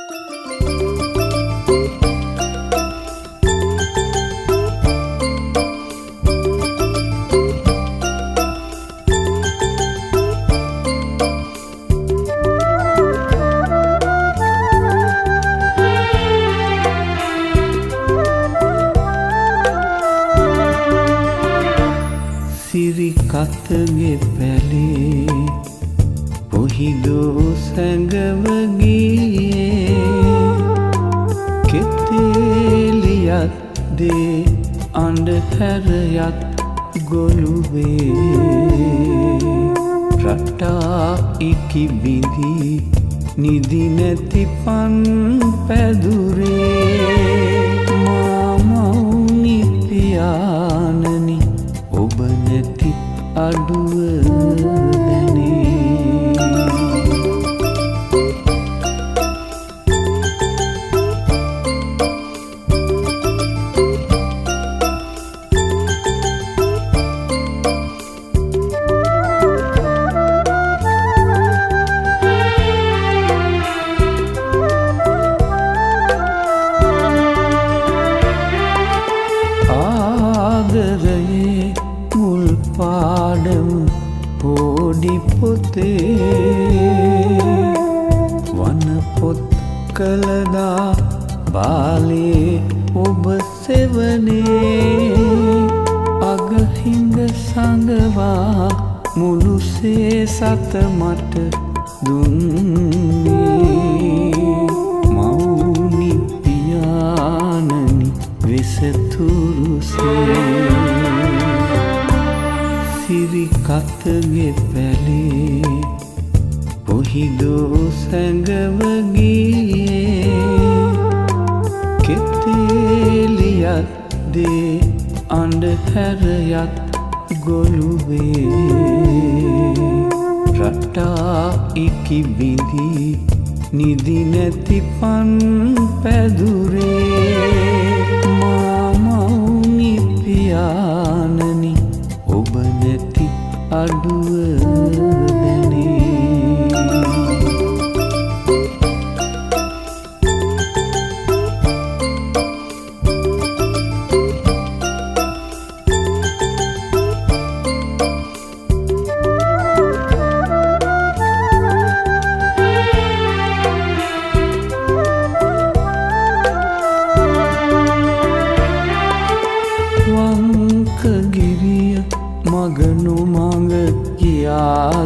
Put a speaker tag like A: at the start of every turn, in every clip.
A: සිරි කතගේ පැලේ කොහිදෝ සැඟව ගියේ කෙතෙලියත් දේ අන්ධහැරයත් ගොළුවේ රටා ඉකි බිඳි නිදි නැති පන් පැදුරේ මාමවුනි පියාණනි ඔබ නැති අඩුව දැනේ ආදරයේ මුල් පාඩම පොඩි පොතේ වන පොත් කළදා බාලේ ඔබ සෙවනේ අගහිඟ සඟවා මුළු සේසත මට දුන්නේ මවුනි පියාණනි වෙසතුරුසේ සිරි කතගේ පැලේ කොහිදෝ සැඟව ගියේ කෙතෙලියත් දේ අන්ධහැරයත් ගොළුවේ රටා ඉකි බිඳි නිදි නැති පන් පැදුරේ මාමවුනි පියාණනි ඔබ නැති අඩුව දැනේ වංකගිරිය මගනු මඟ කියා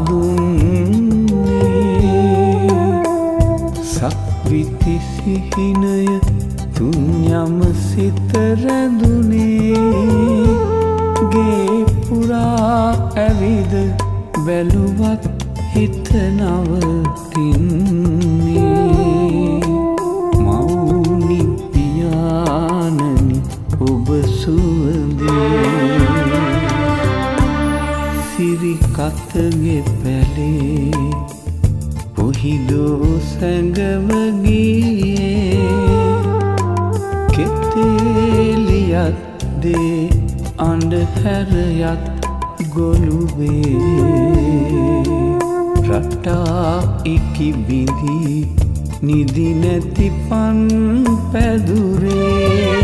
A: දුන්නේ සක්විති සිහිනය තුන්යම සිත රැඳුනේ ගේ පුරා ඇවිද බැලුවත් හිත නවතින්නේ මවුනි පියාණනි ඔබ සුවඳේ සිරි කතගේ පැලේ කොහිදෝ සැඟව ගියේ කෙතෙලියත් දේ අන්ධහැරයත් ගොළුවේ රටා ඉකි බිඳි නිදි නැති පන් පැදුරේ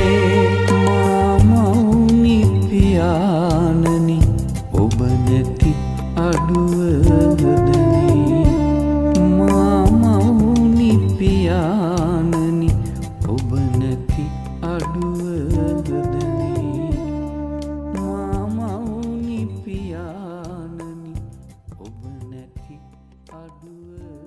A: මාමවුනි පියාණනි ඔබ නැති අඩුව දැනේ මාමවුනි පියාණනි ඔබ නැති අඩුව දැනේ මාමවුනි පියාණනි ඔබ නැති අඩුව